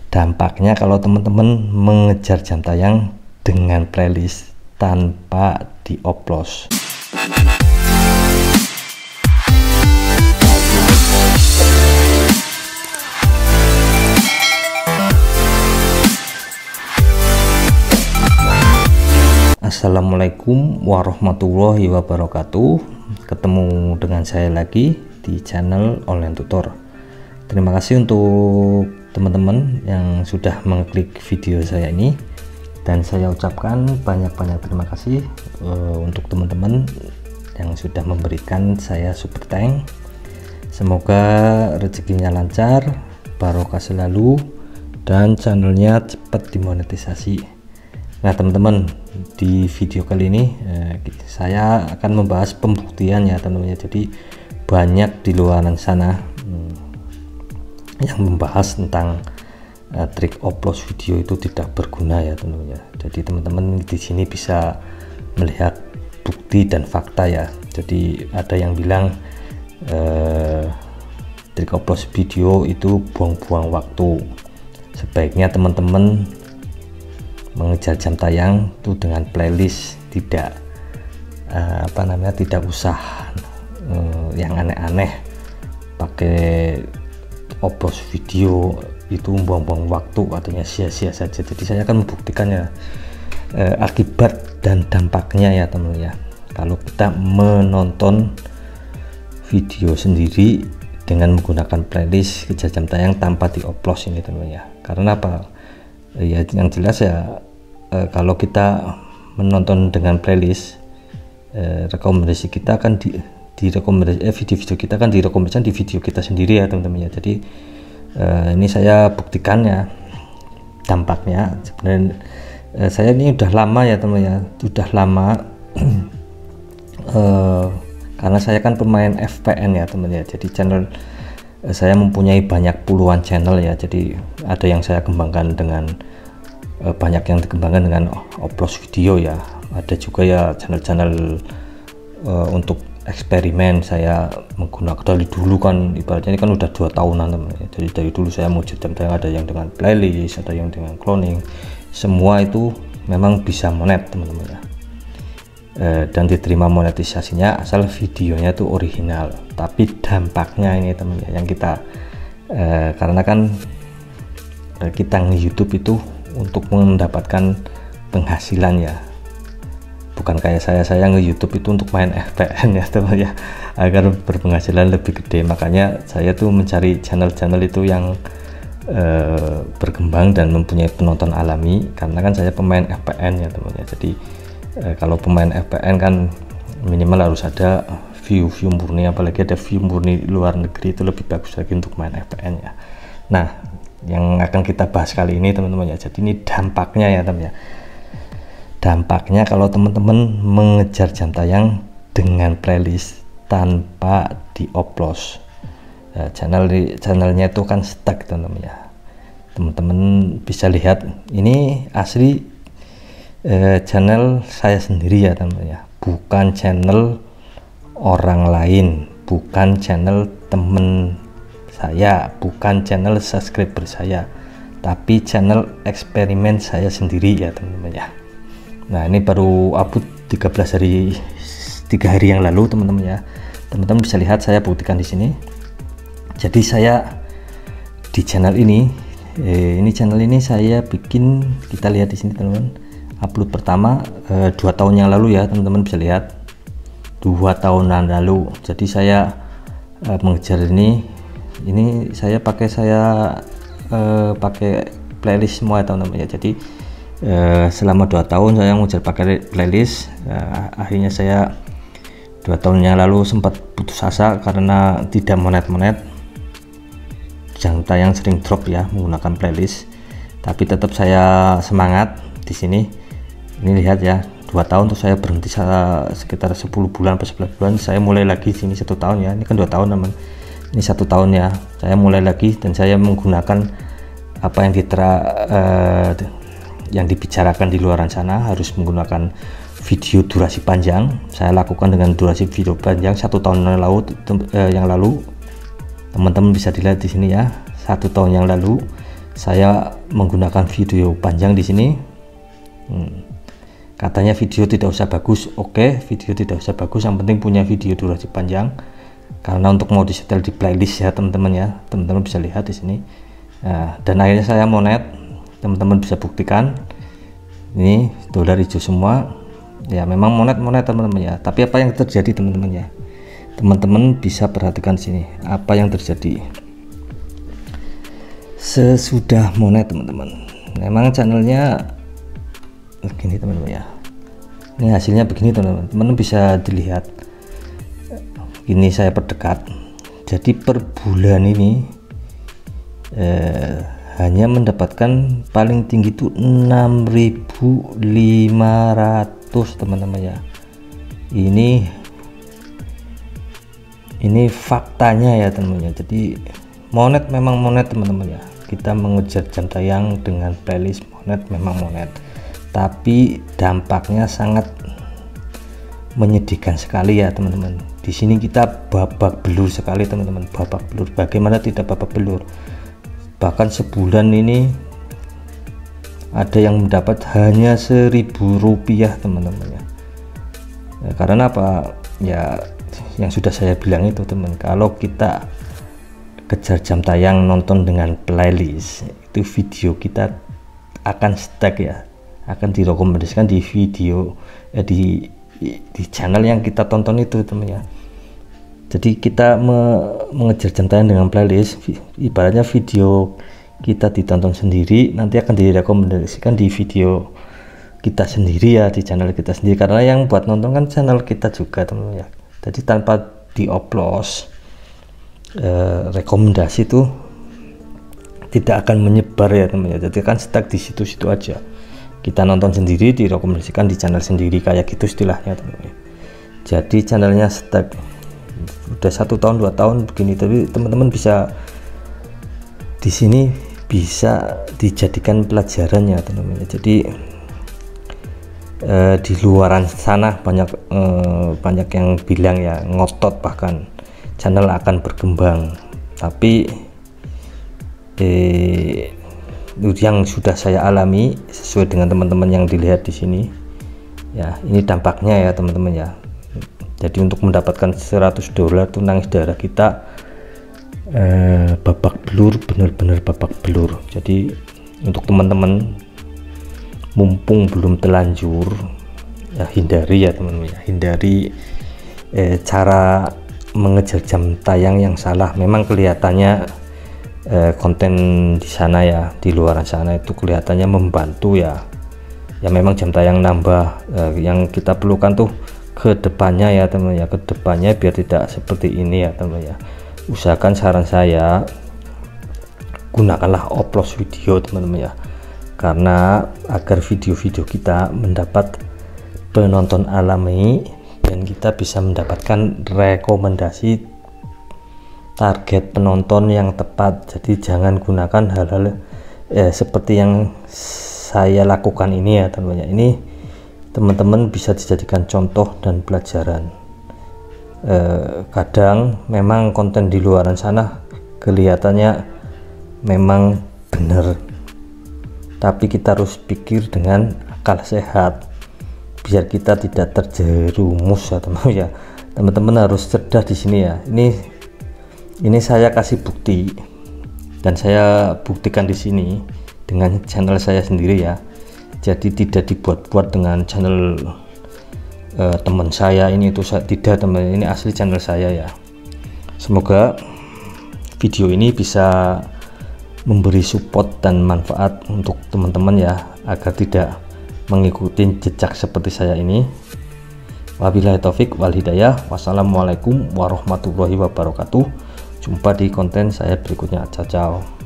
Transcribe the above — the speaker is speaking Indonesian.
Dampaknya kalau teman-teman mengejar jam tayang dengan playlist tanpa dioplos. Assalamualaikum warahmatullahi wabarakatuh. Ketemu dengan saya lagi di channel Online Tutor. Terima kasih untuk teman-teman yang sudah mengklik video saya ini, dan saya ucapkan banyak-banyak terima kasih untuk teman-teman yang sudah memberikan saya super thank. Semoga rezekinya lancar, barokah selalu, dan channelnya cepat dimonetisasi. Nah teman-teman, di video kali ini saya akan membahas pembuktian ya teman-teman. Jadi banyak di luar sana yang membahas tentang trik oplos video itu tidak berguna ya teman-teman ya. Jadi teman-teman di sini bisa melihat bukti dan fakta ya. Jadi ada yang bilang trik oplos video itu buang-buang waktu. Sebaiknya teman-teman mengejar jam tayang itu dengan playlist, tidak tidak usah yang aneh-aneh, pakai oplos video itu buang-buang waktu, artinya sia-sia saja. Jadi saya akan membuktikannya akibat dan dampaknya ya teman ya, kalau kita menonton video sendiri dengan menggunakan playlist kejar jam tayang tanpa dioplos ini teman ya. Karena apa ya, yang jelas ya kalau kita menonton dengan playlist, rekomendasi kita akan video-video kita akan direkomendasikan di video kita sendiri ya teman-teman ya. Jadi ini saya buktikan ya dampaknya. Sebenarnya saya ini udah lama ya teman ya, udah lama karena saya kan pemain FPN ya teman ya. Jadi channel saya mempunyai banyak puluhan channel ya. Jadi ada yang saya kembangkan dengan banyak yang dikembangkan dengan oplos video ya. Ada juga ya channel-channel untuk eksperimen. Saya menggunakan dari dulu kan, ibaratnya ini kan udah 2 tahunan teman ya. Jadi dari dulu saya mau jam tayang, ada yang dengan playlist, ada yang dengan cloning, semua itu memang bisa monet teman-teman ya. Dan diterima monetisasinya asal videonya itu original. Tapi dampaknya ini teman ya, yang kita karena kan kita nge-YouTube itu untuk mendapatkan penghasilan ya, bukan kayak saya nge-YouTube itu untuk main FPN ya teman ya, agar berpenghasilan lebih gede. Makanya saya tuh mencari channel-channel itu yang berkembang dan mempunyai penonton alami, karena kan saya pemain FPN ya teman ya. Jadi kalau pemain FPN kan minimal harus ada view murni, apalagi ada view murni luar negeri, itu lebih bagus lagi untuk main FPN ya. Nah yang akan kita bahas kali ini teman-teman ya, jadi ini dampaknya ya teman ya. Dampaknya kalau teman-teman mengejar jam tayang dengan playlist tanpa dioplos, channelnya itu kan stuck teman-teman ya. Teman-teman bisa lihat ini asli channel saya sendiri ya teman-teman ya, bukan channel orang lain, bukan channel temen saya, bukan channel subscriber saya, tapi channel eksperimen saya sendiri ya teman-teman ya. Nah ini baru upload 3 hari yang lalu teman-teman ya. Teman-teman bisa lihat, saya buktikan di sini. Jadi saya di channel ini channel ini saya bikin, kita lihat di sini teman-teman, upload pertama 2 tahun yang lalu ya teman-teman bisa lihat, 2 tahunan lalu. Jadi saya mengejar ini saya pakai playlist semua teman-teman ya. Jadi selama 2 tahun saya mengejar pakai playlist. Akhirnya saya 2 tahun yang lalu sempat putus asa karena tidak monet jam tayang, sering drop ya menggunakan playlist. Tapi tetap saya semangat di sini. Ini lihat ya, 2 tahun tuh saya berhenti sekitar 10 bulan atau 11 bulan. Saya mulai lagi sini 1 tahun ya. Ini kan 2 tahun teman. Ini 1 tahun ya, saya mulai lagi, dan saya menggunakan apa yang dibicarakan di luar sana, harus menggunakan video durasi panjang. Saya lakukan dengan durasi video panjang 1 tahun yang lalu. Teman-teman bisa dilihat di sini ya, 1 tahun yang lalu saya menggunakan video panjang di sini. Katanya video tidak usah bagus. Oke, video tidak usah bagus, yang penting punya video durasi panjang. Karena untuk mau disetel di playlist ya teman-teman ya, teman-teman bisa lihat di sini. Nah, dan akhirnya saya monet, teman-teman bisa buktikan. Ini dolar hijau semua. Ya memang monet teman-teman ya. Tapi apa yang terjadi teman-teman ya? Teman-teman bisa perhatikan sini apa yang terjadi sesudah monet teman-teman. Memang channelnya begini teman-teman ya. Ini hasilnya begini teman-teman. Teman-teman bisa dilihat. Ini saya perdekat. Jadi per bulan ini hanya mendapatkan paling tinggi itu 6.500 teman-teman ya. Ini faktanya ya teman-teman. Jadi monet memang monet teman-teman ya. Kita mengejar jam tayang dengan playlist monet memang monet. Tapi dampaknya sangat menyedihkan sekali ya teman-teman. Di sini kita babak belur sekali teman-teman, babak belur. Bagaimana tidak babak belur? Bahkan sebulan ini ada yang mendapat hanya Rp1.000 teman-teman ya. Karena apa ya, yang sudah saya bilang itu teman, kalau kita kejar jam tayang nonton dengan playlist, itu video kita akan stuck ya, akan direkomendasikan di video di channel yang kita tonton itu teman ya. Jadi kita mengejar jam tayang dengan playlist, ibaratnya video kita ditonton sendiri, nanti akan direkomendasikan di video kita sendiri ya, di channel kita sendiri, karena yang buat nonton kan channel kita juga teman ya. Jadi tanpa dioplos rekomendasi itu tidak akan menyebar ya teman ya. Jadi kan stuck di situ-situ aja. Kita nonton sendiri, direkomendasikan di channel sendiri, kayak gitu istilahnya teman ya. Jadi channelnya stuck udah 1 tahun 2 tahun begini. Tapi teman-teman bisa di sini bisa dijadikan pelajaran ya teman-teman. Jadi di luaran sana banyak yang bilang ya, ngotot bahkan channel akan berkembang, tapi yang sudah saya alami sesuai dengan teman-teman yang dilihat di sini ya, ini dampaknya ya teman-teman ya. Jadi untuk mendapatkan $100 itu nangis darah kita, babak belur, bener-bener babak belur. Jadi untuk teman-teman mumpung belum telanjur ya, hindari ya teman-teman ya, hindari cara mengejar jam tayang yang salah. Memang kelihatannya konten di sana ya, di luar sana itu kelihatannya membantu ya. Ya memang jam tayang nambah, yang kita perlukan tuh ke depannya ya teman ya, ke depannya biar tidak seperti ini ya teman ya. Usahakan, saran saya, gunakanlah oplos video teman-teman ya, karena agar video-video kita mendapat penonton alami dan kita bisa mendapatkan rekomendasi target penonton yang tepat. Jadi jangan gunakan hal-hal seperti yang saya lakukan ini ya teman-teman. Ini teman-teman bisa dijadikan contoh dan pelajaran. Kadang memang konten di luaran sana kelihatannya memang benar, tapi kita harus pikir dengan akal sehat biar kita tidak terjerumus ya teman-teman ya. Teman-teman harus cerdas di sini ya. Ini saya kasih bukti dan saya buktikan di sini dengan channel saya sendiri ya. Jadi tidak dibuat-buat dengan channel teman saya ini, itu saya tidak teman, ini asli channel saya ya. Semoga video ini bisa memberi support dan manfaat untuk teman-teman ya, agar tidak mengikuti jejak seperti saya ini. Wabillahi taufik wal hidayah. Wassalamualaikum warahmatullahi wabarakatuh. Jumpa di konten saya berikutnya. Ciao.